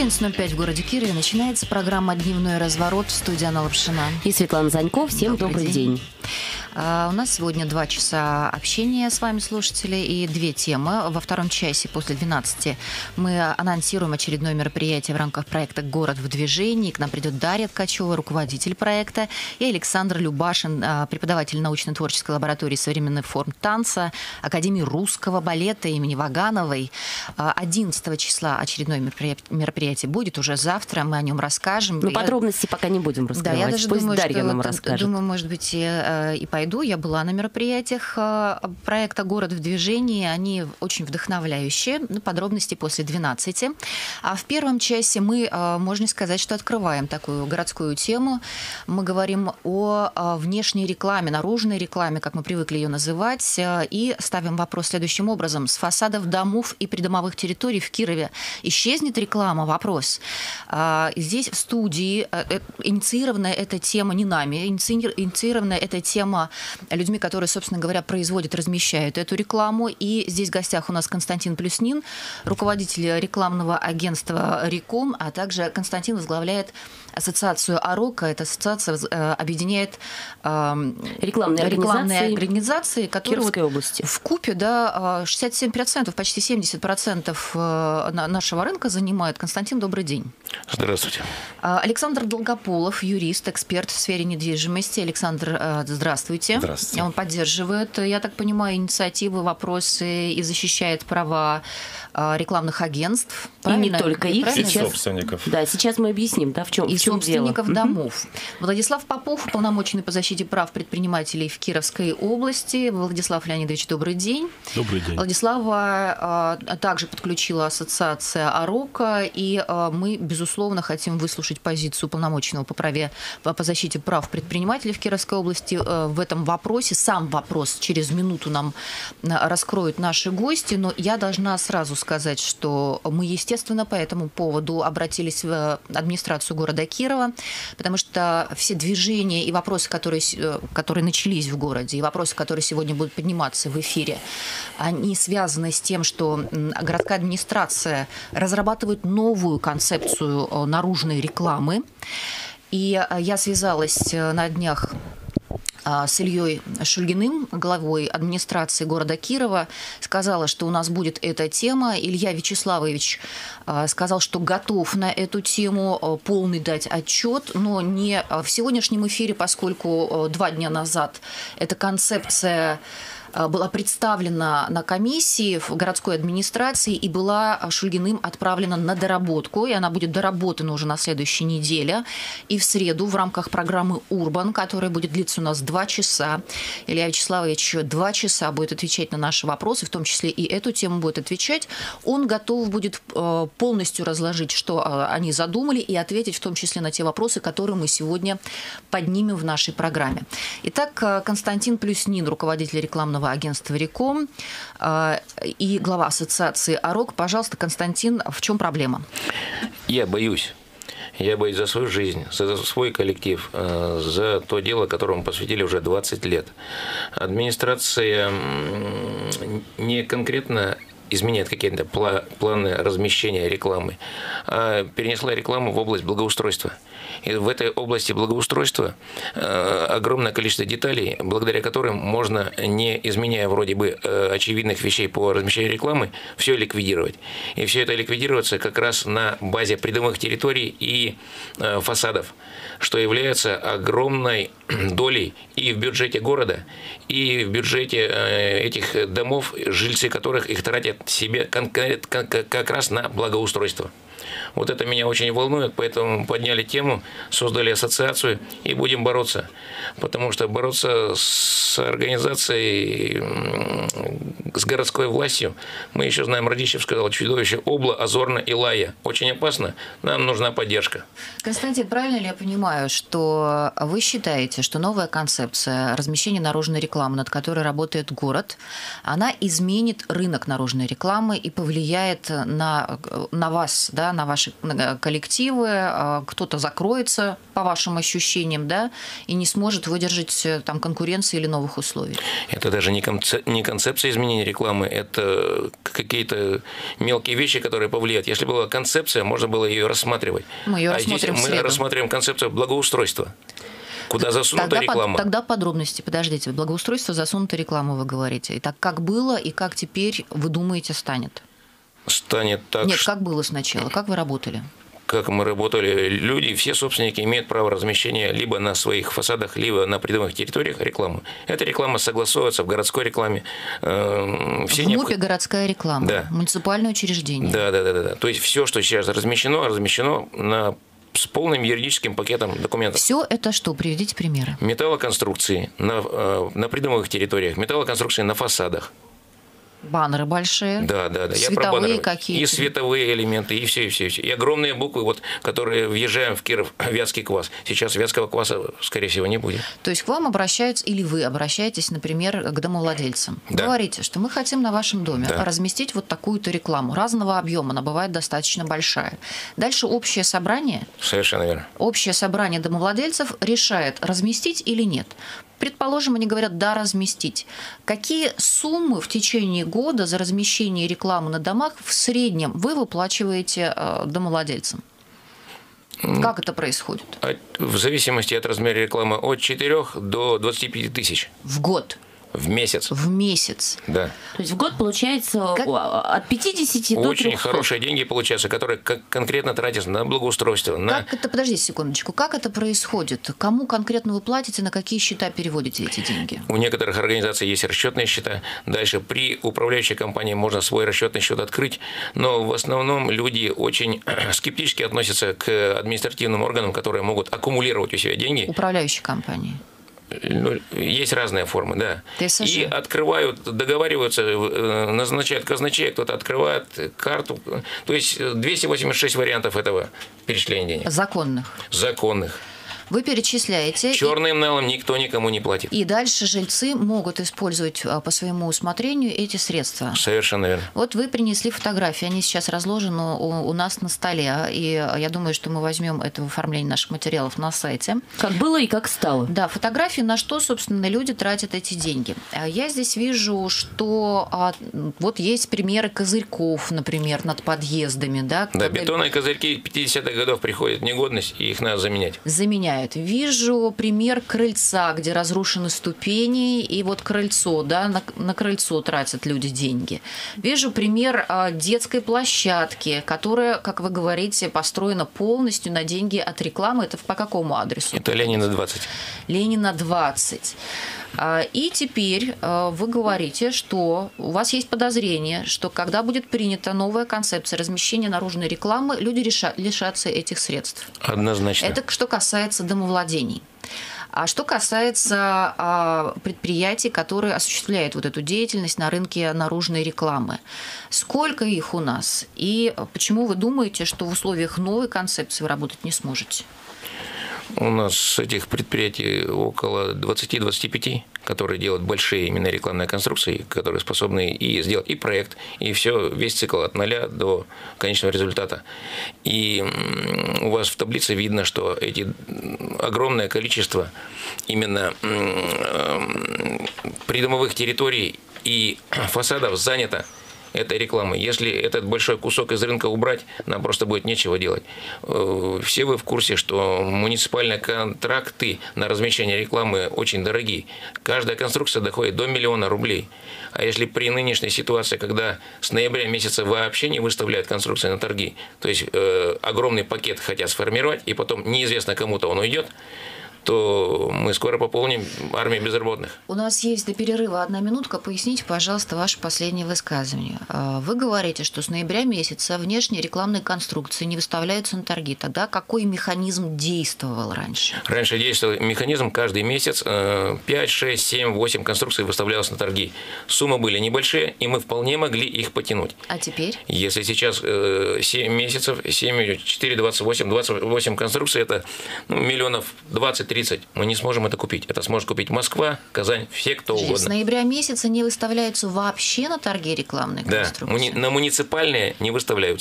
11:05 в городе Кирове. Начинается программа «Дневной разворот» в студии Анна Лапшина. И Светлана Занько. Всем добрый день. У нас сегодня 2 часа общения с вами, слушатели, и 2 темы. Во втором часе после 12 мы анонсируем очередное мероприятие в рамках проекта «Город в движении». К нам придет Дарья Ткачева, руководитель проекта, и Александр Любашин, преподаватель научно-творческой лаборатории современных форм танца Академии русского балета имени Вагановой. 11 числа очередное мероприятие будет уже завтра, мы о нем расскажем. Но подробности пока не будем раскрывать. Да, я даже Пусть думаю, Дарья нам что, расскажет. думаю, может быть, и пойду. Я была на мероприятиях проекта «Город в движении». Они очень вдохновляющие. Подробности после 12. А в первом часе мы, можно сказать, что открываем такую городскую тему. Мы говорим о внешней рекламе, наружной рекламе, как мы привыкли ее называть, и ставим вопрос следующим образом. С фасадов домов и придомовых территорий в Кирове исчезнет реклама? Вопрос. Здесь в студии инициированная эта тема не нами, инициированная эта тема людьми, которые, собственно говоря, производят, размещают эту рекламу. И здесь в гостях у нас Константин Плюснин, руководитель рекламного агентства «Реком», а также Константин возглавляет ассоциацию «Арока». Эта ассоциация объединяет рекламные организации, которые Кировской области. Вкупе, да, 67%, почти 70% нашего рынка занимает. Константин, добрый день. Здравствуйте. Александр Долгополов, юрист, эксперт в сфере недвижимости. Александр, здравствуйте. Здравствуйте. Он поддерживает, я так понимаю, инициативы, вопросы и защищает права рекламных агентств. Правильно? И не только их. Сейчас, собственников. Да, сейчас мы объясним, да, в чем дело. Собственников домов. Владислав Попов, уполномоченный по защите прав предпринимателей в Кировской области. Владислав Леонидович, добрый день. Добрый день. Владислава также подключила ассоциация «Арока», и мы, безусловно, хотим выслушать позицию уполномоченного по защите прав предпринимателей в Кировской области в этом вопросе. Сам вопрос через минуту нам раскроют наши гости, но я должна сразу сказать, что мы, естественно, по этому поводу обратились в администрацию города Кирова, потому что все движения и вопросы, которые начались в городе, и вопросы, которые сегодня будут подниматься в эфире, они связаны с тем, что городская администрация разрабатывает новую концепцию наружной рекламы. И я связалась на днях с Ильей Шульгиным, главой администрации города Кирова, сказала, что у нас будет эта тема. Илья Вячеславович сказал, что готов на эту тему полный дать отчет, но не в сегодняшнем эфире, поскольку 2 дня назад эта концепция была представлена на комиссии в городской администрации и была Шульгиным отправлена на доработку, и она будет доработана уже на следующей неделе. И в среду в рамках программы «Урбан», которая будет длиться у нас 2 часа, Илья Вячеславович 2 часа будет отвечать на наши вопросы, в том числе и эту тему будет отвечать. Он готов будет полностью разложить, что они задумали, и ответить в том числе на те вопросы, которые мы сегодня поднимем в нашей программе. Итак, Константин Плюснин, руководитель рекламного агентства «Реком» и глава ассоциации «Арок». Пожалуйста, Константин, в чем проблема? Я боюсь за свою жизнь, за свой коллектив, за то дело, которому посвятили уже 20 лет. Администрация не конкретно изменяет какие-то планы размещения рекламы, а перенесла рекламу в область благоустройства. И в этой области благоустройства огромное количество деталей, благодаря которым можно, не изменяя вроде бы очевидных вещей по размещению рекламы, все ликвидировать. И все это ликвидируется как раз на базе придомовых территорий и фасадов, что является огромной долей и в бюджете города, и в бюджете этих домов, жильцы которых их тратят себе как раз на благоустройство. Вот это меня очень волнует, поэтому подняли тему, создали ассоциацию и будем бороться. Потому что бороться с организацией, с городской властью, мы еще знаем, Радищев сказал, чудовище Обла, Озорно и Лая. Очень опасно, нам нужна поддержка. Константин, правильно ли я понимаю, что вы считаете, что новая концепция размещения наружной рекламы, над которой работает город, она изменит рынок наружной рекламы и повлияет на вас, да, на ваши коллективы, кто-то закроется, по вашим ощущениям, да, и не сможет выдержать там конкуренции или новых условий. Это даже не концепция изменения рекламы, это какие-то мелкие вещи, которые повлияют. Если была концепция, можно было ее рассматривать. Мы ее рассмотрим в среду. Мы рассматриваем концепцию благоустройства. Куда засунута реклама? Тогда подробности. Подождите. Благоустройство, засунута реклама, вы говорите. Итак, как было и как теперь, вы думаете, станет? Станет так. Нет, как было сначала? Как вы работали? Как мы работали, люди, все собственники имеют право размещения либо на своих фасадах, либо на придомовых территориях рекламы. Эта реклама согласовывается в городской рекламе. В МУПе городская реклама, да. Муниципальное учреждение. Да. То есть все, что сейчас размещено с полным юридическим пакетом документов. Все это что? Приведите примеры. Металлоконструкции на придомовых территориях, металлоконструкции на фасадах. Баннеры большие. Да. Световые какие-то. И световые элементы, и все. И огромные буквы, вот, которые въезжаем в Киров, вятский квас. Сейчас вятского кваса, скорее всего, не будет. То есть к вам обращаются, или вы обращаетесь, например, к домовладельцам. Да. Говорите, что мы хотим на вашем доме разместить вот такую-то рекламу разного объема, она бывает достаточно большая. Дальше общее собрание. Совершенно верно. Общее собрание домовладельцев решает, разместить или нет. Предположим, они говорят, да, разместить. Какие суммы в течение года за размещение рекламы на домах в среднем вы выплачиваете домовладельцам? Как это происходит? В зависимости от размера рекламы от 4 до 25 тысяч. В год? В месяц. В месяц. Да. То есть в год получается от 50 до 300. Очень хорошие деньги получаются, которые конкретно тратятся на благоустройство. Как это, подождите секундочку, как это происходит? Кому конкретно вы платите, на какие счета переводите эти деньги? У некоторых организаций есть расчетные счета. Дальше при управляющей компании можно свой расчетный счет открыть. Но в основном люди очень скептически относятся к административным органам, которые могут аккумулировать у себя деньги. Управляющей компании. Есть разные формы, да. ТСЖ. И открывают, договариваются, назначают казначея, кто-то открывает карту. То есть 286 вариантов этого перечисления денег. Законных. Законных. Вы перечисляете. Черным налом никто никому не платит. И дальше жильцы могут использовать по своему усмотрению эти средства. Совершенно верно. Вот вы принесли фотографии, они сейчас разложены у нас на столе, и я думаю, что мы возьмем это в оформлении наших материалов на сайте. Как было и как стало. Да, фотографии, на что, собственно, люди тратят эти деньги. Я здесь вижу, что вот есть примеры козырьков, например, над подъездами. Да, бетонные козырьки 50-х годов приходят в негодность, и их надо заменять. Заменяют. Вижу пример крыльца, где разрушены ступени, и вот крыльцо, да, на крыльцо тратят люди деньги. Вижу пример детской площадки, которая, как вы говорите, построена полностью на деньги от рекламы. Это по какому адресу? Это Ленина 20. Ленина 20. И теперь вы говорите, что у вас есть подозрение, что когда будет принята новая концепция размещения наружной рекламы, люди лишатся этих средств. Однозначно. Это что касается домовладений. А что касается предприятий, которые осуществляют вот эту деятельность на рынке наружной рекламы, сколько их у нас? И почему вы думаете, что в условиях новой концепции вы работать не сможете? У нас этих предприятий около 20-25, которые делают большие именно рекламные конструкции, которые способны и сделать и проект, и все, весь цикл от нуля до конечного результата. И у вас в таблице видно, что эти огромное количество именно придомовых территорий и фасадов занято этой рекламы. Если этот большой кусок из рынка убрать, нам просто будет нечего делать. Все вы в курсе, что муниципальные контракты на размещение рекламы очень дорогие. Каждая конструкция доходит до 1 миллиона рублей. А если при нынешней ситуации, когда с ноября месяца вообще не выставляют конструкции на торги, то есть огромный пакет хотят сформировать, и потом неизвестно кому-то он уйдет, то мы скоро пополним армию безработных. У нас есть до перерыва 1 минутка. Поясните, пожалуйста, ваше последнее высказывание. Вы говорите, что с ноября месяца внешние рекламные конструкции не выставляются на торги. Тогда какой механизм действовал раньше? Раньше действовал механизм, каждый месяц 5, 6, 7, 8 конструкций выставлялось на торги. Суммы были небольшие, и мы вполне могли их потянуть. А теперь? Если сейчас 7 месяцев, 7, 4, 28 конструкций, это миллионов 20-30, мы не сможем это купить. Это сможет купить Москва, Казань, все кто угодно. С ноября месяца не выставляются вообще на торги рекламные конструкции? Да, на муниципальные не выставляются.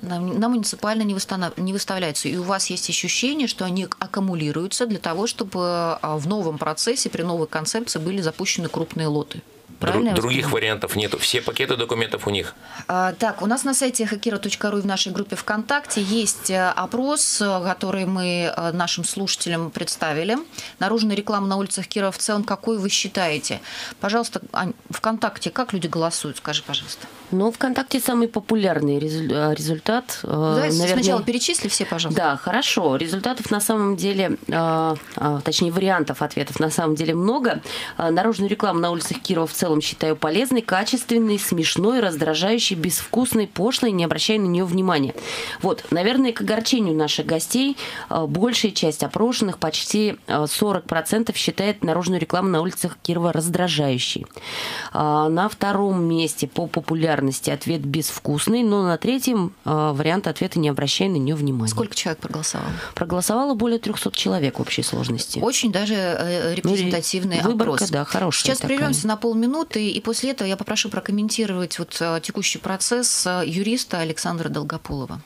на муниципально не выставляются. И у вас есть ощущение, что они аккумулируются для того, чтобы в новом процессе, при новой концепции были запущены крупные лоты. Других вариантов нету. Все пакеты документов у них. Так, у нас на сайте hackira.ru и в нашей группе ВКонтакте есть опрос, который мы нашим слушателям представили. Наружная реклама на улицах Кирова в целом, какой вы считаете? Пожалуйста, Ань, ВКонтакте как люди голосуют? Скажи, пожалуйста. Ну, ВКонтакте самый популярный результат. Давайте сначала перечисли все, пожалуйста. Да, хорошо. Результатов на самом деле, точнее, вариантов ответов на самом деле много. Наружную рекламу на улицах Кирова в целом считаю полезной, качественной, смешной, раздражающей, безвкусной, пошлой, не обращая на нее внимания. Вот, наверное, к огорчению наших гостей, большая часть опрошенных, почти 40% считает наружную рекламу на улицах Кирова раздражающей. На втором месте по популярности ответ безвкусный, но на третьем вариант ответа не обращая на нее внимания. Сколько человек проголосовало? Проголосовало более 300 человек в общей сложности. Очень даже репрезентативный опрос. Да, хорошая. Сейчас прервемся на полминуты, и после этого я попрошу прокомментировать текущий процесс юриста Александра Долгополова.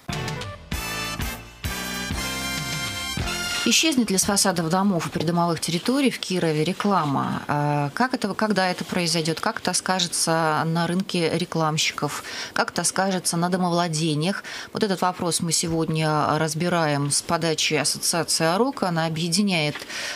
Исчезнет ли с фасадов домов и придомовых территорий в Кирове реклама? Когда это произойдет? Как это скажется на рынке рекламщиков? Как это скажется на домовладениях? Вот этот вопрос мы сегодня разбираем с подачи ассоциации «Арока». Она объединяет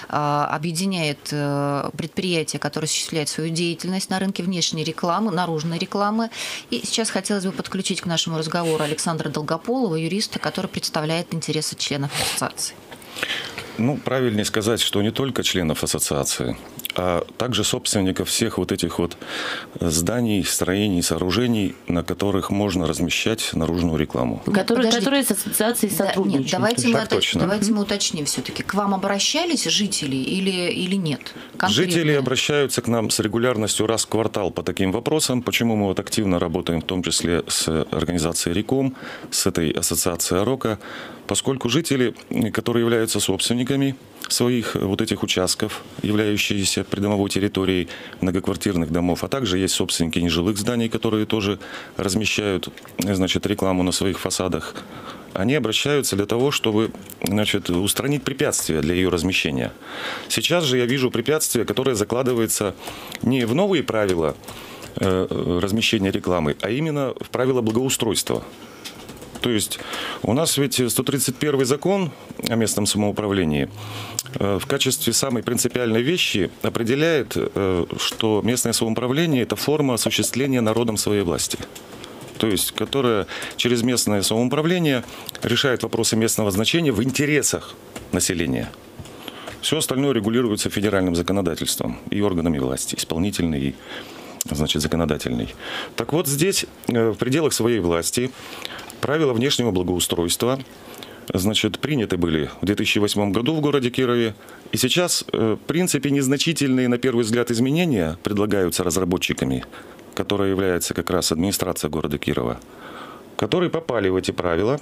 предприятия, которые осуществляют свою деятельность на рынке внешней рекламы, наружной рекламы. И сейчас хотелось бы подключить к нашему разговору Александра Долгополова, юриста, который представляет интересы членов ассоциации. Ну, правильнее сказать, что не только членов ассоциации, а также собственников всех вот этих вот зданий, строений, сооружений, на которых можно размещать наружную рекламу. Которые с ассоциацией сотрудничают. Нет, давайте мы уточним все-таки. К вам обращались жители или нет? Конкретно. Жители обращаются к нам с регулярностью раз в квартал по таким вопросам. Почему мы вот активно работаем, в том числе с организацией РЕКОМ, с этой ассоциацией «Арока», поскольку жители, которые являются собственниками своих вот этих участков, являющиеся придомовой территорией многоквартирных домов, а также есть собственники нежилых зданий, которые тоже размещают, значит, рекламу на своих фасадах, они обращаются для того, чтобы, значит, устранить препятствия для ее размещения. Сейчас же я вижу препятствие, которое закладывается не в новые правила размещения рекламы, а именно в правила благоустройства. То есть у нас ведь 131 закон о местном самоуправлении в качестве самой принципиальной вещи определяет, что местное самоуправление – это форма осуществления народом своей власти. То есть, которая через местное самоуправление решает вопросы местного значения в интересах населения. Все остальное регулируется федеральным законодательством и органами власти, исполнительной и, значит, законодательной. Так вот, здесь в пределах своей власти правила внешнего благоустройства, значит, приняты были в 2008 году в городе Кирове. И сейчас, в принципе, незначительные, на первый взгляд, изменения предлагаются разработчиками, которая является как раз администрация города Кирова, которые попали в эти правила.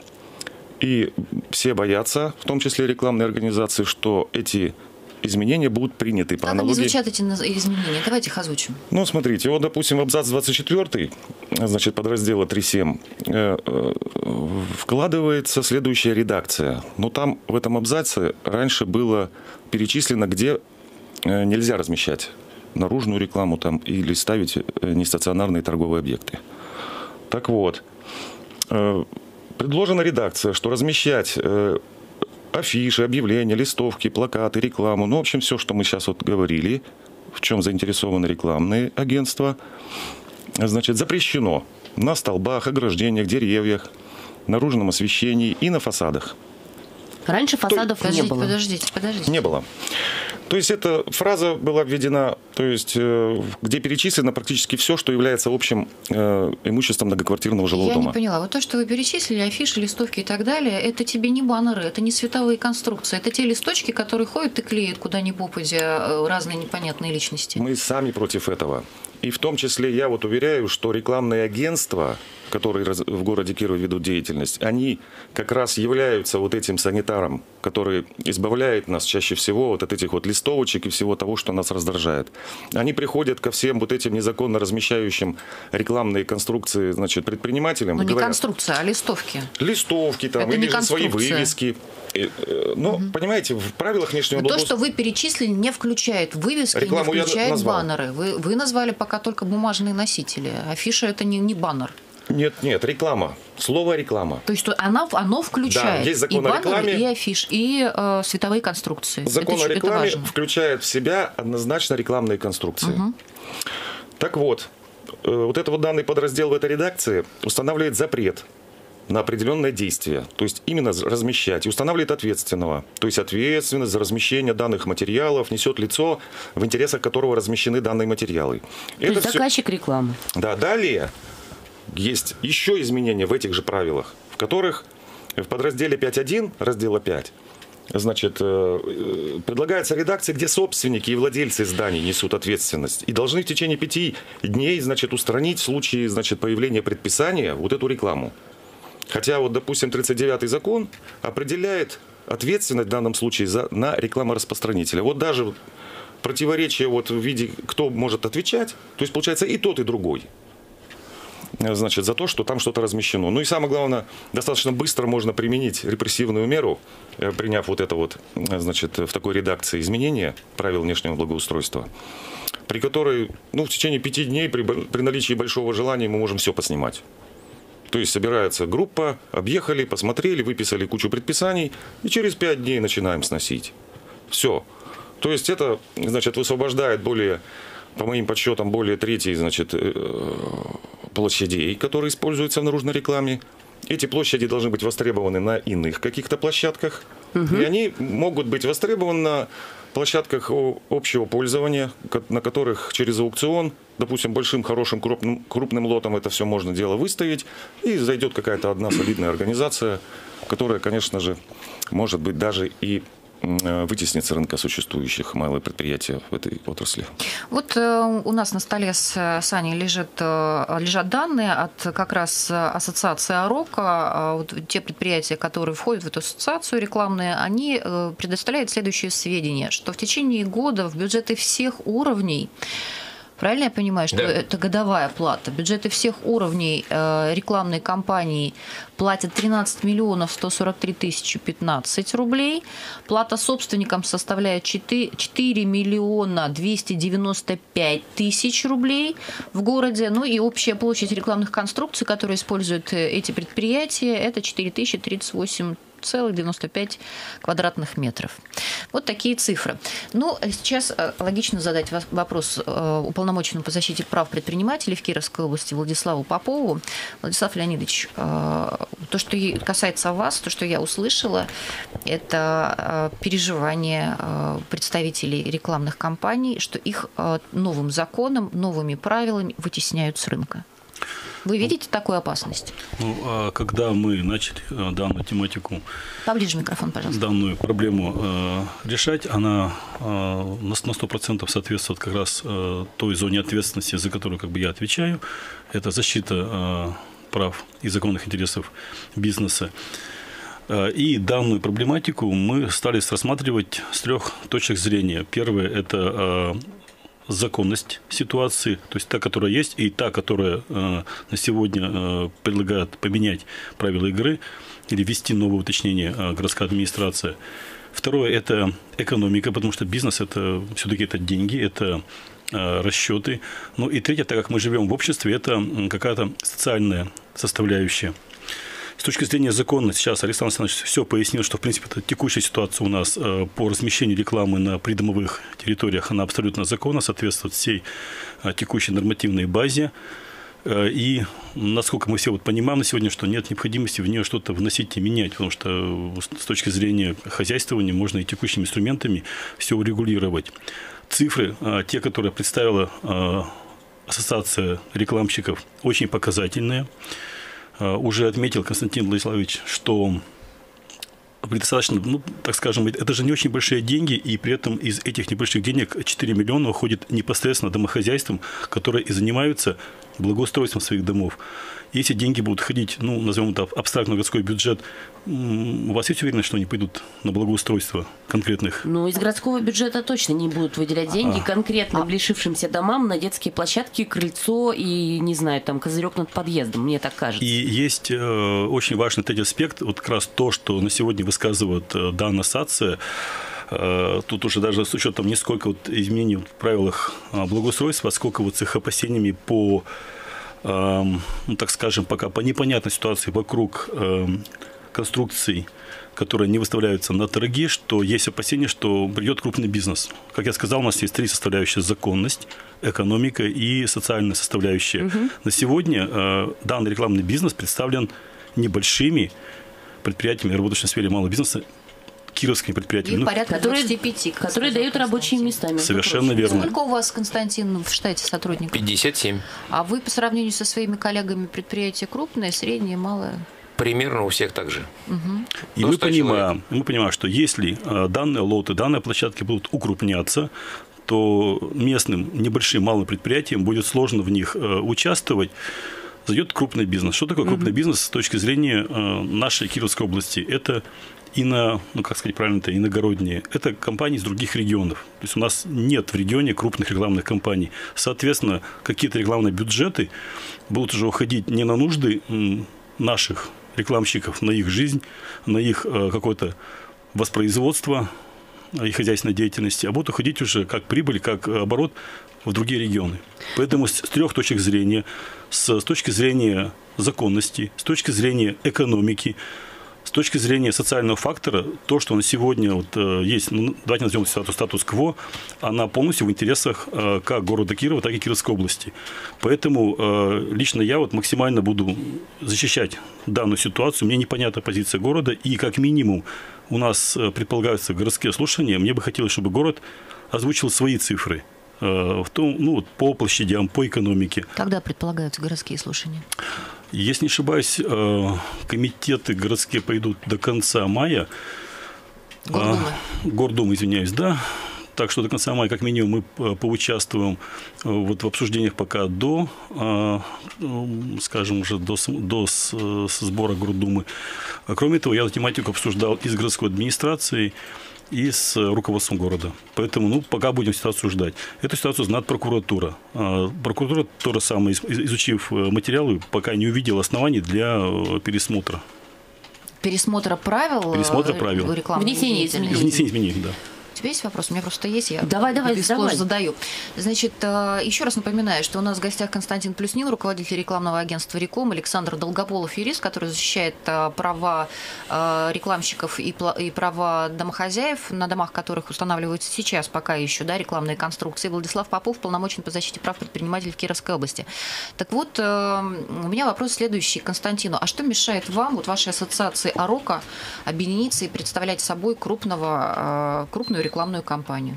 И все боятся, в том числе рекламные организации, что эти изменения будут приняты по аналогии. Как они звучат, эти изменения? Давайте их озвучим. Ну, смотрите, вот, допустим, в абзац 24, значит, подраздела 3.7, вкладывается следующая редакция. Но там в этом абзаце раньше было перечислено, где нельзя размещать наружную рекламу там или ставить нестационарные торговые объекты. Так вот, предложена редакция, что размещать афиши, объявления, листовки, плакаты, рекламу, ну, в общем, все, что мы сейчас вот говорили, в чем заинтересованы рекламные агентства, значит, запрещено на столбах, ограждениях, деревьях, наружном освещении и на фасадах. Раньше фасадов не было. Подождите. Не было. То есть эта фраза была введена, то есть где перечислено практически все, что является общим имуществом многоквартирного жилого дома. Я не поняла. Вот то, что вы перечислили, афиши, листовки и так далее, это тебе не баннеры, это не световые конструкции, это те листочки, которые ходят и клеят куда ни попадя разные непонятные личности. Мы сами против этого. И в том числе я вот уверяю, что рекламные агентства, которые в городе Кирове ведут деятельность, они как раз являются вот этим санитаром, который избавляет нас чаще всего вот от этих вот листовочек и всего того, что нас раздражает. Они приходят ко всем вот этим незаконно размещающим рекламные конструкции, значит, предпринимателям. Но и не говорят, конструкция, а листовки. Листовки там, это или не же свои вывески. Но, понимаете, в правилах внешнего То, что вы перечислили, не включает вывески, рекламу не включает назвал. баннеры. Вы назвали пока только бумажные носители. Афиша – это не баннер. Нет, реклама. Слово реклама. То есть оно включает, да, есть закон и о баннеры, рекламе, и афиш, и световые конструкции. Закон о рекламе включает в себя однозначно рекламные конструкции. Так вот, вот этот вот данный подраздел в этой редакции устанавливает запрет на определенное действие, то есть именно размещать, и устанавливает ответственного. То есть ответственность за размещение данных материалов несет лицо, в интересах которого размещены данные материалы. То есть заказчик рекламы. Да, далее есть еще изменения в этих же правилах, в которых в подразделе 5.1 раздела 5, значит, предлагается редакция, где собственники и владельцы зданий несут ответственность и должны в течение 5 дней, значит, устранить в случае, значит, появления предписания вот эту рекламу. Хотя вот, допустим, 39-й закон определяет ответственность в данном случае на рекламораспространителя. Вот даже противоречие вот в виде, кто может отвечать, то есть получается и тот, и другой. Значит, за то, что там что-то размещено. Ну и самое главное, достаточно быстро можно применить репрессивную меру, приняв вот это вот, значит, в такой редакции изменения правил внешнего благоустройства, при которой, ну, в течение 5 дней при наличии большого желания мы можем все поснимать. То есть собирается группа, объехали, посмотрели, выписали кучу предписаний, и через 5 дней начинаем сносить. Все. То есть это, значит, высвобождает более, по моим подсчетам, более трети, значит, площадей, которые используются в наружной рекламе. Эти площади должны быть востребованы на иных каких-то площадках. И они могут быть востребованы на площадках общего пользования, на которых через аукцион, допустим, большим, хорошим, крупным лотом это все можно дело выставить, и зайдет какая-то одна солидная организация, которая, конечно же, может быть, даже и вытеснит с рынка существующих малых предприятий в этой отрасли. Вот у нас на столе с Саней лежат данные от как раз ассоциации «Арока». Вот те предприятия, которые входят в эту ассоциацию рекламные, они предоставляют следующие сведения, что в течение года в бюджеты всех уровней, правильно я понимаю, что это годовая плата? Бюджеты всех уровней рекламной кампании платят 13 миллионов 143 тысячи 15 рублей. Плата собственникам составляет 4 миллиона 295 тысяч рублей в городе. Ну и общая площадь рекламных конструкций, которые используют эти предприятия, это 4038,95 квадратных метров. Вот такие цифры. Ну, сейчас логично задать вопрос уполномоченному по защите прав предпринимателей в Кировской области Владиславу Попову. Владислав Леонидович, то, что касается вас, то, что я услышала, это переживание представителей рекламных компаний, что их новым законом, новыми правилами вытесняют с рынка. Вы видите такую опасность? Ну, когда мы начали данную тематику, поближе микрофон, пожалуйста, данную проблему решать, она на 100% соответствует как раз той зоне ответственности, за которую как бы я отвечаю. Это защита прав и законных интересов бизнеса. И данную проблематику мы стали рассматривать с 3 точек зрения. Первое – это законность ситуации, то есть та, которая есть, и та, которая на сегодня предлагает поменять правила игры или ввести новое уточнение городская администрация. Второе – это экономика, потому что бизнес – это все-таки это деньги, это расчеты. Ну и третье, так как мы живем в обществе, это какая-то социальная составляющая. С точки зрения закона, сейчас Александр Александрович все пояснил, что, в принципе, это текущая ситуация у нас по размещению рекламы на придомовых территориях, она абсолютно законна, соответствует всей текущей нормативной базе. И, насколько мы все вот понимаем на сегодня, что нет необходимости в нее что-то вносить и менять, потому что с точки зрения хозяйствования можно и текущими инструментами все урегулировать. Цифры, те, которые представила ассоциация рекламщиков, очень показательные. Уже отметил Константин Владиславович, что достаточно, ну, так скажем, это же не очень большие деньги, и при этом из этих небольших денег 4 миллиона уходит непосредственно домохозяйствам, которые и занимаются благоустройством своих домов. Если деньги будут ходить, ну, назовем это абстрактно городской бюджет, у вас есть уверенность, что они пойдут на благоустройство конкретных? Ну, из городского бюджета точно не будут выделять деньги конкретно лишившимся домам на детские площадки, крыльцо и, не знаю, там, козырек над подъездом, мне так кажется. И есть очень важный третий аспект, вот как раз то, что на сегодня высказывает данная ассоциация. Тут уже даже с учетом не сколько вот изменений в правилах благоустройства, а сколько вот с их опасениями по, ну, так скажем, пока по непонятной ситуации вокруг конструкций, которые не выставляются на торги, что есть опасения, что придет крупный бизнес. Как я сказал, у нас есть 3 составляющие: законность, экономика и социальная составляющая. На сегодня данный рекламный бизнес представлен небольшими предприятиями, работающими в сфере малого бизнеса, кировскими предприятиями. Их порядка 25. Которые дают рабочие места. Совершенно верно. Сколько у вас, Константин, в штате сотрудников? 57. А вы по сравнению со своими коллегами предприятия крупное, среднее, малое? Примерно у всех так же. И мы понимаем, что если данные лоты, данные площадки будут укрупняться, то местным небольшим малым предприятиям будет сложно в них участвовать. Зайдет крупный бизнес. Что такое крупный бизнес с точки зрения нашей Кировской области? Это ну как сказать правильно, это иногородние. Это компании из других регионов. То есть у нас нет в регионе крупных рекламных компаний. Соответственно, какие-то рекламные бюджеты будут уже уходить не на нужды наших рекламщиков, на их жизнь, на их какое-то воспроизводство их хозяйственной деятельности, а будут уходить уже как прибыль, как оборот в другие регионы. Поэтому с 3 точек зрения, с точки зрения законности, с точки зрения экономики, с точки зрения социального фактора, то, что на сегодня вот есть, ну, давайте назовем статус-кво, она полностью в интересах как города Кирова, так и Кировской области. Поэтому лично я вот максимально буду защищать данную ситуацию. Мне непонятна позиция города, и как минимум у нас предполагаются городские слушания. Мне бы хотелось, чтобы город озвучил свои цифры в том, ну, по площадям, по экономике. Когда предполагаются городские слушания? Если не ошибаюсь, комитеты городские пойдут до конца мая. Гордумы, извиняюсь, да. Так что до конца мая, как минимум, мы поучаствуем вот в обсуждениях пока до, скажем, уже до сбора Гордумы. Кроме того, я эту тематику обсуждал и с городской администрацией, и с руководством города. Поэтому, ну, пока будем ситуацию ждать. Эту ситуацию знает прокуратура. Прокуратура, то же самое, изучив материалы, пока не увидела оснований для пересмотра. Пересмотра правил? Пересмотра правил. Внесение изменений. Внесение изменений, да. У тебя есть вопрос? У меня просто есть, я давай, сплошь задаю. Значит, еще раз напоминаю, что у нас в гостях Константин Плюснин, руководитель рекламного агентства «Реком», Александр Долгополов, юрист, который защищает права рекламщиков и права домохозяев, на домах которых устанавливаются сейчас пока еще, да, рекламные конструкции. Владислав Попов, полномочен по защите прав предпринимателей в Кировской области. Так вот, у меня вопрос следующий к Константину. А что мешает вам, вот вашей ассоциации «Арока», объединиться и представлять собой крупную рекламную кампанию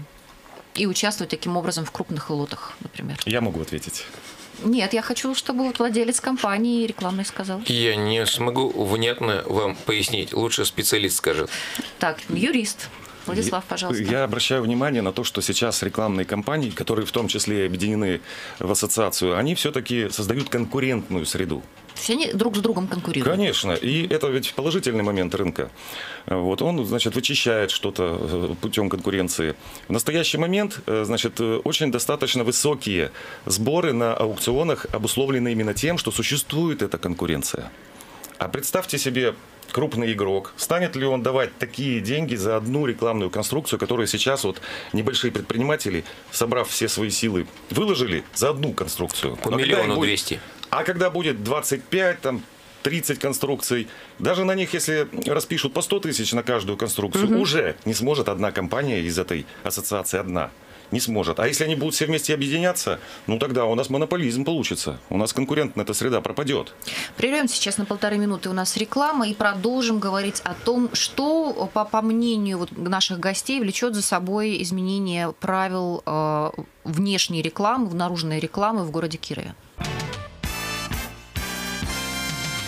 и участвовать таким образом в крупных лотах, например? Я могу ответить. Нет, я хочу, чтобы вот владелец компании рекламной сказал. Я не смогу внятно вам пояснить. Лучше специалист скажет. Так, юрист. Владислав, пожалуйста. Я обращаю внимание на то, что сейчас рекламные кампании, которые в том числе объединены в ассоциацию, они все-таки создают конкурентную среду. Все они друг с другом конкурируют. Конечно. И это ведь положительный момент рынка. Вот он, значит, вычищает что-то путем конкуренции. В настоящий момент, значит, очень достаточно высокие сборы на аукционах обусловлены именно тем, что существует эта конкуренция. А представьте себе, крупный игрок, станет ли он давать такие деньги за одну рекламную конструкцию, которую сейчас вот небольшие предприниматели, собрав все свои силы, выложили за одну конструкцию. По 1 200 000. А когда будет 25, там, 30 конструкций, даже на них, если распишут по 100 000 на каждую конструкцию, уже не сможет одна компания из этой ассоциации одна. Не сможет. А если они будут все вместе объединяться, ну тогда у нас монополизм получится. У нас конкурентная эта среда пропадет. Прервемся сейчас на 1,5 минуты. У нас реклама. И продолжим говорить о том, что, по мнению вот наших гостей, влечет за собой изменение правил внешней рекламы, наружной рекламы в городе Кирове.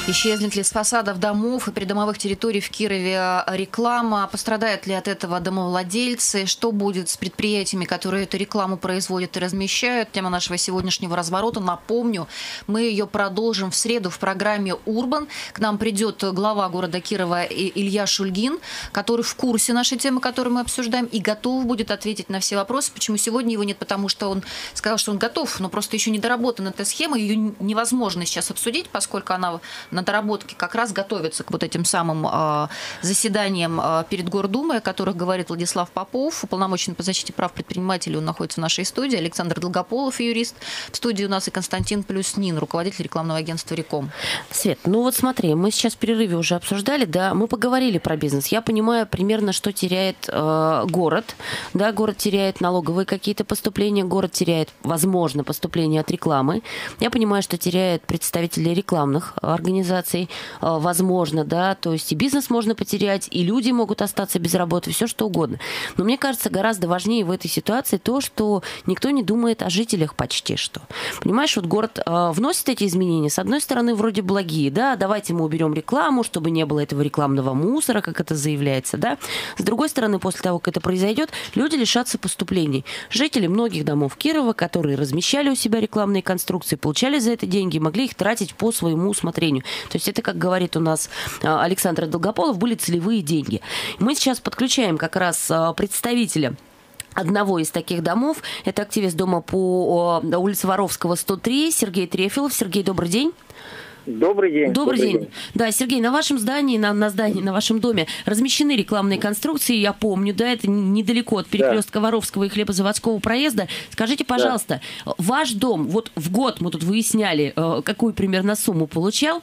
Исчезнет ли с фасадов домов и придомовых территорий в Кирове реклама? Пострадают ли от этого домовладельцы? Что будет с предприятиями, которые эту рекламу производят и размещают? Тема нашего сегодняшнего разворота. Напомню, мы ее продолжим в среду в программе «Урбан». К нам придет глава города Кирова Илья Шульгин, который в курсе нашей темы, которую мы обсуждаем, и готов будет ответить на все вопросы. Почему сегодня его нет? Потому что он сказал, что он готов, но просто еще не доработана эта схема. Ее невозможно сейчас обсудить, поскольку она на доработке как раз готовится к вот этим самым заседаниям перед Гордумой, о которых говорит Владислав Попов, уполномоченный по защите прав предпринимателей. Он находится в нашей студии. Александр Долгополов, юрист. В студии у нас и Константин Плюснин, руководитель рекламного агентства «Реком». Свет, ну вот смотри, мы сейчас в перерыве уже обсуждали, да, мы поговорили про бизнес. Я понимаю примерно, что теряет город. Да, город теряет налоговые какие-то поступления, город теряет, возможно, поступления от рекламы. Я понимаю, что теряет представители рекламных организаций, возможно, да, то есть и бизнес можно потерять, и люди могут остаться без работы, все что угодно. Но мне кажется, гораздо важнее в этой ситуации то, что никто не думает о жителях почти что. Понимаешь, вот город вносит эти изменения, с одной стороны, вроде благие, да, давайте мы уберем рекламу, чтобы не было этого рекламного мусора, как это заявляется, да. С другой стороны, после того, как это произойдет, люди лишатся поступлений. Жители многих домов Кирова, которые размещали у себя рекламные конструкции, получали за это деньги, могли их тратить по своему усмотрению. То есть это, как говорит у нас Александр Долгополов, были целевые деньги. Мы сейчас подключаем как раз представителя одного из таких домов. Это активист дома по улице Воровского, 103, Сергей Трефилов. Сергей, добрый день. Добрый день. Добрый день. Да, Сергей, на вашем здании, на здании, на вашем доме размещены рекламные конструкции, я помню, да, это недалеко от перекрестка Воровского и Хлебозаводского проезда. Скажите, пожалуйста, ваш дом, вот в год мы тут выясняли, какую примерно сумму получал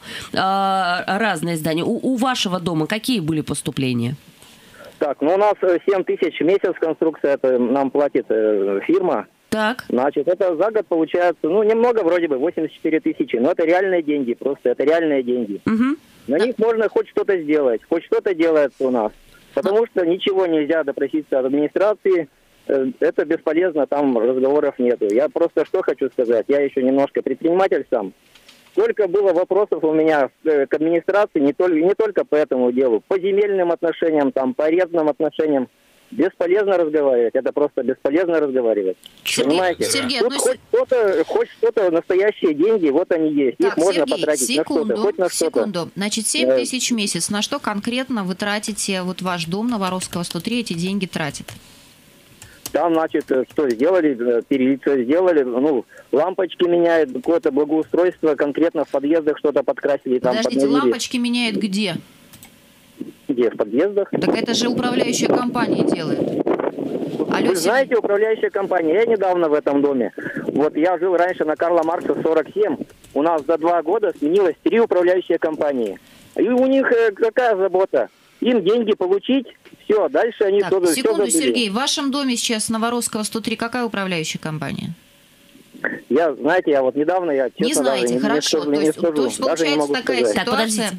разные здания. У вашего дома какие были поступления? Так, ну у нас 7 тысяч в месяц конструкция, это нам платит фирма. Так. Значит, это за год получается, ну, немного вроде бы, 84 тысячи, но это реальные деньги, просто это реальные деньги. Угу. На них можно хоть что-то сделать, хоть что-то делается у нас, потому что ничего нельзя допроситься от администрации, это бесполезно, там разговоров нету. Я просто что хочу сказать, я еще немножко предприниматель сам. Сколько было вопросов у меня к администрации, не только по этому делу, по земельным отношениям, там, по арендным отношениям. Бесполезно разговаривать, это просто бесполезно разговаривать. Понимаете? Сергей, тут хоть что-то, настоящие деньги, вот они есть. Так, их можно Сергей, потратить секунду, на что-то, хоть на что-то. Секунду. Значит, 7 тысяч в месяц. На что конкретно вы тратите, вот ваш дом на Воровского 103 эти деньги тратит? Там, значит, что сделали, перелицо сделали, ну, лампочки меняют, какое-то благоустройство, конкретно в подъездах что-то подкрасили. Там Подождите, подновили. лампочки меняют где? Где, в подъездах? Так это же управляющая компания делает. Алло, Вы знаете, управляющая компания, я недавно в этом доме. Вот я жил раньше на Карла Маркса 47, у нас за 2 года сменилось 3 управляющие компании. И у них какая забота? Им деньги получить, все, дальше они так, все секунду, забыли. Сергей, в вашем доме сейчас на Воровского 103 какая управляющая компания? Я, знаете, я вот недавно, я честно Не знаете, даже хорошо. не скажу, То есть даже не получается могу такая сказать. ситуация,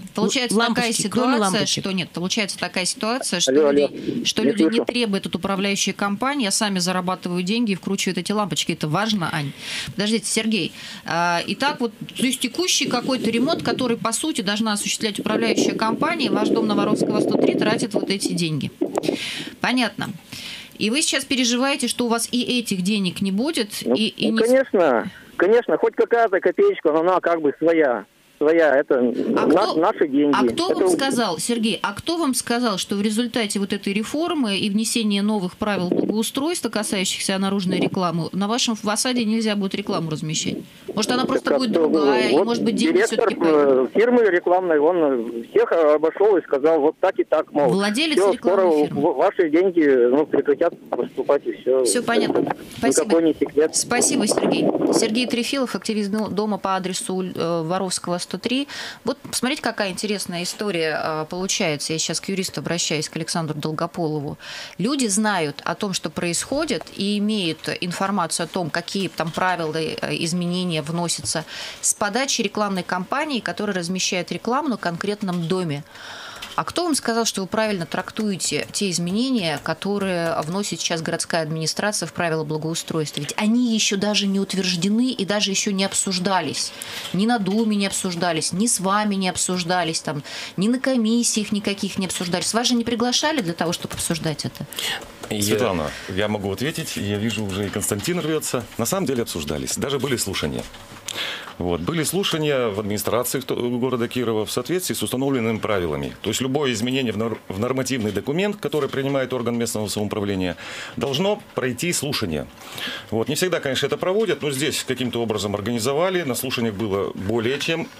получается такая ситуация, что Алло, люди не требуют от управляющей компании, а сами зарабатывают деньги и вкручивают эти лампочки. Это важно, Ань. Подождите, Сергей. Итак, вот то есть текущий какой-то ремонт, который по сути должна осуществлять управляющая компания, ваш дом на Воровского 103 тратит вот эти деньги. Понятно. И вы сейчас переживаете, что у вас и этих денег не будет? Ну, и не... конечно, хоть какая-то копеечка, но она как бы своя, это наши деньги. А кто вам сказал, Сергей, что в результате вот этой реформы и внесения новых правил благоустройства, кассающихся наружной рекламы, на вашем фасаде нельзя будет рекламу размещать? Может, она просто будет другая, вот и, может быть, деньги все-таки пойдут? Фирмы рекламной, он всех обошел и сказал, вот так и так, мол. Владелец все, рекламной скоро фирмы. Ваши деньги поступать, и все. Все понятно. Спасибо. Никакой не секрет. Спасибо, Сергей. Сергей Трефилов, активист дома по адресу Воровского 103. Вот посмотрите, какая интересная история получается. Я сейчас к юристу обращаюсь, к Александру Долгополову. Люди знают о том, что происходит, и имеют информацию о том, какие там правила, изменения вносятся с подачи рекламной кампании, которая размещает рекламу на конкретном доме. А кто вам сказал, что вы правильно трактуете те изменения, которые вносит сейчас городская администрация в правила благоустройства? Ведь они еще даже не утверждены и даже еще не обсуждались. Ни на Думе не обсуждались, ни с вами не обсуждались, там, ни на комиссиях никаких не обсуждались. Вас же не приглашали для того, чтобы обсуждать это? Светлана, я могу ответить. Я вижу, уже и Константин рвется. На самом деле обсуждались. Даже были слушания. Вот. Были слушания в администрации города Кирова в соответствии с установленными правилами. То есть любое изменение в нормативный документ, который принимает орган местного самоуправления, должно пройти слушание. Вот. Не всегда, конечно, это проводят, но здесь каким-то образом организовали. На слушаниях было более чем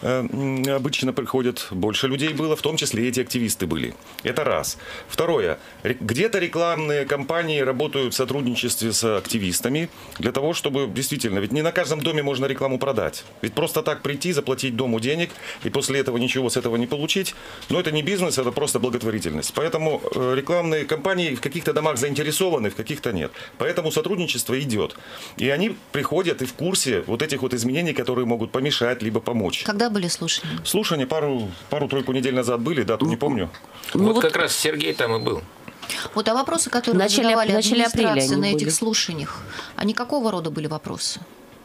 обычно приходят, больше людей было, в том числе и эти активисты были. Это раз. Второе. Где-то рекламные кампании работают в сотрудничестве с активистами для того, чтобы действительно, ведь не на каждом доме можно рекламу продать. Ведь просто так прийти, заплатить дому денег и после этого ничего с этого не получить, но это не бизнес, это просто благотворительность. Поэтому рекламные кампании в каких-то домах заинтересованы, в каких-то нет. Поэтому сотрудничество идет. И они приходят и в курсе вот этих вот изменений, которые могут помешать, либо помочь. Когда были слушания? Слушания пару-тройку недель назад были, дату не помню. Ну, вот как раз Сергей там и был. Вот, а вопросы, которые задавали администрации на этих слушаниях, они какого рода были вопросы?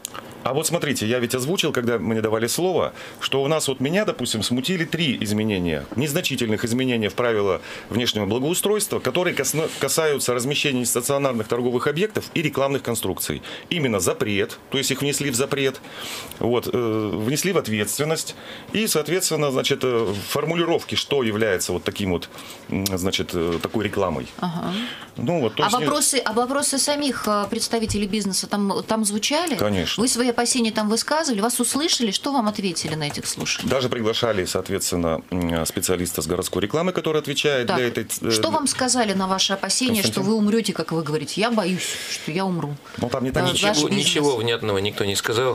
А вот смотрите, я ведь озвучил, когда мне давали слово, что у нас вот меня, допустим, смутили 3 изменения, незначительных изменений в правила внешнего благоустройства, которые касаются размещения стационарных торговых объектов и рекламных конструкций. Именно запрет, то есть их внесли в запрет, вот, внесли в ответственность и, соответственно, значит, формулировки, что является вот таким вот, значит, такой рекламой. Ага. Ну, вот, вопросы самих представителей бизнеса там звучали? Конечно. Вы свои опасения там высказывали, вас услышали, что вам ответили на этих слушаниях? Даже приглашали, соответственно, специалиста с городской рекламы, который отвечает для этой... Что вам сказали на ваши опасения, что вы умрете, как вы говорите? Я боюсь, что я умру. Ну, там не так ничего внятного никто не сказал.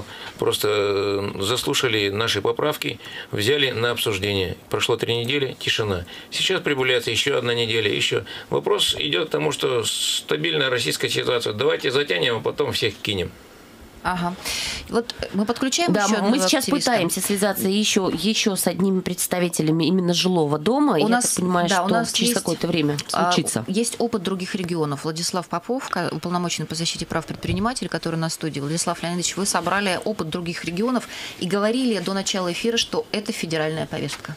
Просто заслушали наши поправки, взяли на обсуждение. Прошло 3 недели, тишина. Сейчас прибавляется еще 1 неделя, еще. Вопрос идет к тому, что стабильная российская ситуация. Давайте затянем, а потом всех кинем. Ага. Вот мы подключаем еще одного мы сейчас активиста. Пытаемся связаться еще с одними представителями именно жилого дома. Я так понимаю, что через какое-то время случится. Есть опыт других регионов. Владислав Попов, уполномоченный по защите прав предпринимателей, который на студии. Владислав Леонидович, вы собрали опыт других регионов и говорили до начала эфира, что это федеральная повестка.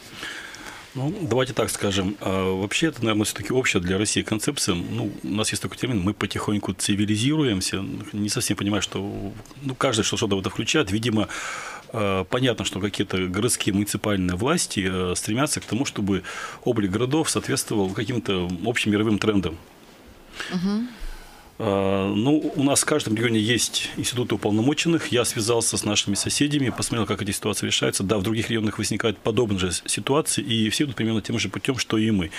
Ну, давайте так скажем. Вообще, это, наверное, все-таки общая для России концепция. Ну, у нас есть такой термин, мы потихоньку цивилизируемся. Не совсем понимаю, что каждый что-то в это включает. Видимо, понятно, что какие-то городские муниципальные власти стремятся к тому, чтобы облик городов соответствовал каким-то общим мировым трендам. Угу. Ну, у нас в каждом регионе есть институты уполномоченных. Я связался с нашими соседями, посмотрел, как эти ситуации решаются. Да, в других регионах возникают подобные же ситуации, и все идут примерно тем же путем, что и мы.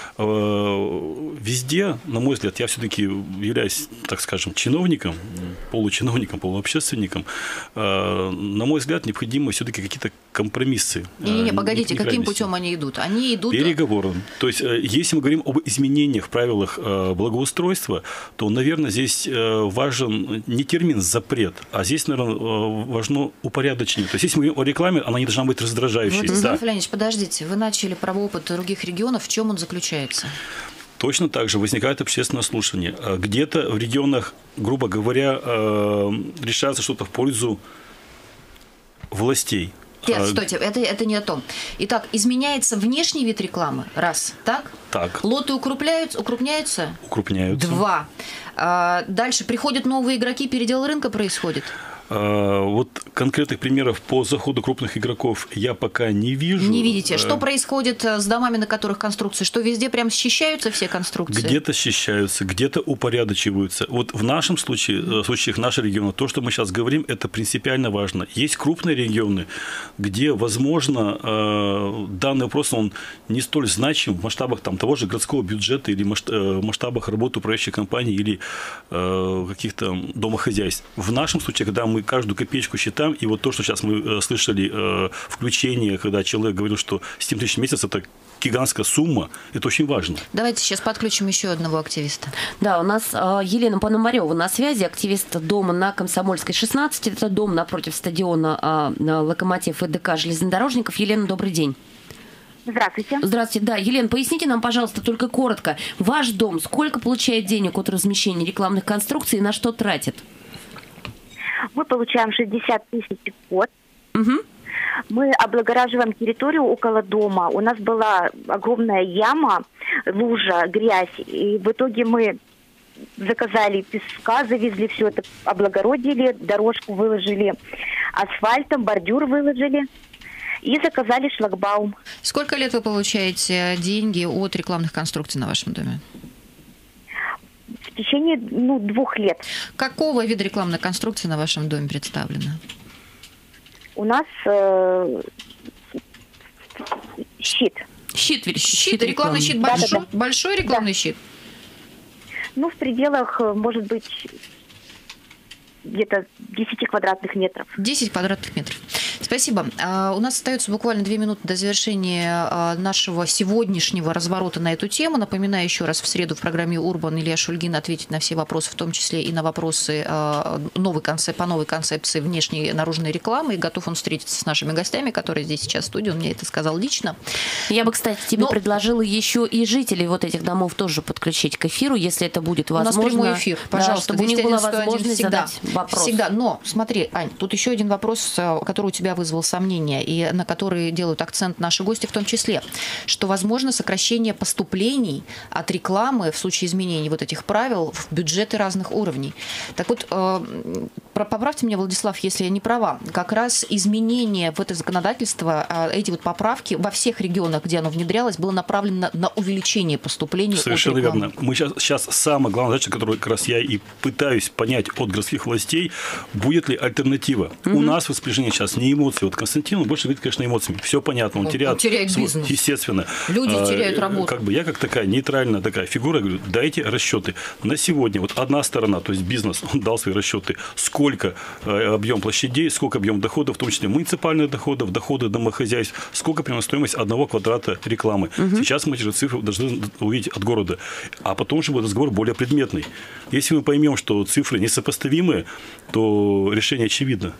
Везде, на мой взгляд, я все-таки являюсь, так скажем, чиновником, получиновником, полуобщественником. На мой взгляд, необходимы все-таки какие-то компромиссы. Не, погодите, каким путем они идут? Они идут... Переговором. То есть, если мы говорим об изменениях в правилах благоустройства, то, наверное, здесь важен не термин «запрет», а здесь, наверное, важно упорядочение. То есть, если мы говорим о рекламе, она не должна быть раздражающей. Владислав Леонидович, подождите, вы начали про опыт других регионов. В чем он заключается? Точно так же возникает общественное слушание. Где-то в регионах, грубо говоря, решается что-то в пользу властей. Нет, стойте, это не о том. Итак, изменяется внешний вид рекламы. Раз, так? Так. Лоты укрупняются? Укрупняются. 2. Дальше приходят новые игроки, передел рынка происходит? Вот конкретных примеров по заходу крупных игроков я пока не вижу. Не видите. Что происходит с домами, на которых конструкции? Что везде прям счищаются все конструкции? Где-то счищаются, где-то упорядочиваются. Вот в нашем случае, в случаях нашего региона, то, что мы сейчас говорим, это принципиально важно. Есть крупные регионы, где, возможно, данный вопрос, он не столь значим в масштабах того же городского бюджета или в масштабах работы управляющей компании или каких-то домохозяйств. В нашем случае, когда мы каждую копеечку считаем, и вот то, что сейчас мы слышали, включение, когда человек говорил, что 7 тысяч в месяц – это гигантская сумма, это очень важно. Давайте сейчас подключим еще одного активиста. Да, у нас Елена Пономарева на связи, активист дома на Комсомольской, 16. Это дом напротив стадиона «Локомотив» и ДК железнодорожников. Елена, добрый день. Здравствуйте. Здравствуйте. Да, Елена, поясните нам, пожалуйста, только коротко. Ваш дом сколько получает денег от размещения рекламных конструкций и на что тратит? Мы получаем 60 тысяч в год. Угу. Мы облагораживаем территорию около дома. У нас была огромная яма, лужа, грязь. И в итоге мы заказали песка, завезли все это, облагородили, дорожку выложили асфальтом, бордюр выложили и заказали шлагбаум. Сколько лет вы получаете деньги от рекламных конструкций на вашем доме? В течение 2 лет. Какого вида рекламной конструкции на вашем доме представлена? У нас щит. Щит, рекламный щит большой? Да. Большой рекламный щит? В пределах, может быть, где-то 10 квадратных метров. 10 квадратных метров. Спасибо. У нас остается буквально 2 минуты до завершения нашего сегодняшнего разворота на эту тему. Напоминаю еще раз, в среду в программе «Урбан» Илья Шульгин ответит на все вопросы, в том числе и на вопросы по новой концепции внешней и наружной рекламы. И готов он встретиться с нашими гостями, которые здесь сейчас в студии. Он мне это сказал лично. Я бы, кстати, тебе предложила еще и жителей вот этих домов тоже подключить к эфиру, если это будет возможно. У нас прямой эфир, пожалуйста. Да, чтобы у них была возможность задать вопрос. Всегда. Но смотри, Ань, тут еще один вопрос, который у тебя вызвал сомнения, и на который делают акцент наши гости в том числе, что возможно сокращение поступлений от рекламы в случае изменений вот этих правил в бюджеты разных уровней. Так вот, поправьте меня, Владислав, если я не права, как раз изменение в это законодательство, эти вот поправки во всех регионах, где оно внедрялось, было направлено на увеличение поступлений от рекламы. Совершенно верно. Мы сейчас самая главная задача, которую как раз я и пытаюсь понять от городских властей, будет ли альтернатива. У нас в распоряжении сейчас не эмоции. Вот Константин, он больше говорит, конечно, эмоциями. Все понятно, он теряет бизнес. Естественно. Люди теряют работу. Я как такая нейтральная такая фигура говорю, дайте расчеты. На сегодня вот одна сторона, то есть бизнес, он дал свои расчеты, сколько объем площадей, сколько объем доходов, в том числе муниципальных доходов, доходы домохозяйств, сколько примерно стоимость 1 квадрата рекламы. Сейчас мы эти же цифры должны увидеть от города. А потом уже будет разговор более предметный. Если мы поймем, что цифры несопоставимые, то решение очевидно.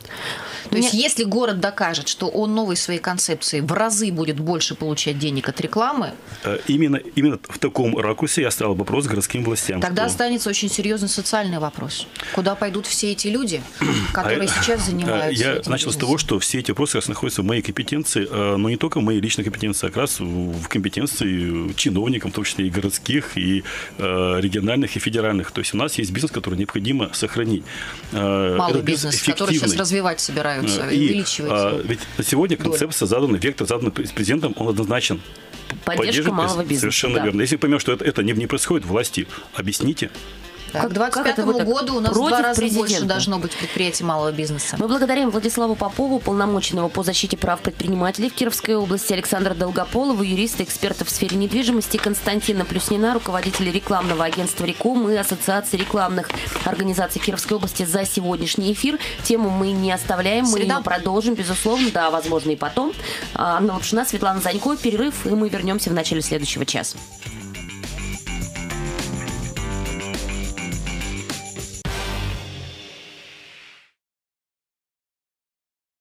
То есть, если город докажет, что он новой своей концепцией в разы будет больше получать денег от рекламы... Именно в таком ракурсе я ставил вопрос городским властям. Тогда останется очень серьезный социальный вопрос. Куда пойдут все эти люди, которые сейчас занимаются Я этим начал бизнесом? с того, что все эти вопросы как раз находятся в моей компетенции, но не только в моей личной компетенции, а как раз в компетенции чиновников, в том числе и городских, и региональных, и федеральных. То есть у нас есть бизнес, который необходимо сохранить. Малый бизнес, который сейчас развивать собираются, увеличивать. Ведь на сегодня концепция задана, вектор задан президентом, он однозначен. Поддержка малого бизнеса. Совершенно верно. Если поймем, что это не происходит, власти, объясните. К 2025 году у нас в 2 раза больше должно быть предприятий малого бизнеса. Мы благодарим Владиславу Попову, полномоченного по защите прав предпринимателей в Кировской области, Александра Долгополова, юриста, эксперта в сфере недвижимости, Константина Плюснина, руководителя рекламного агентства «Реком» и Ассоциации рекламных организаций Кировской области за сегодняшний эфир. Тему мы не оставляем, мы ее продолжим, безусловно, да, возможно, и потом. Анна Лапшина, Светлана Занько, перерыв, и мы вернемся в начале следующего часа.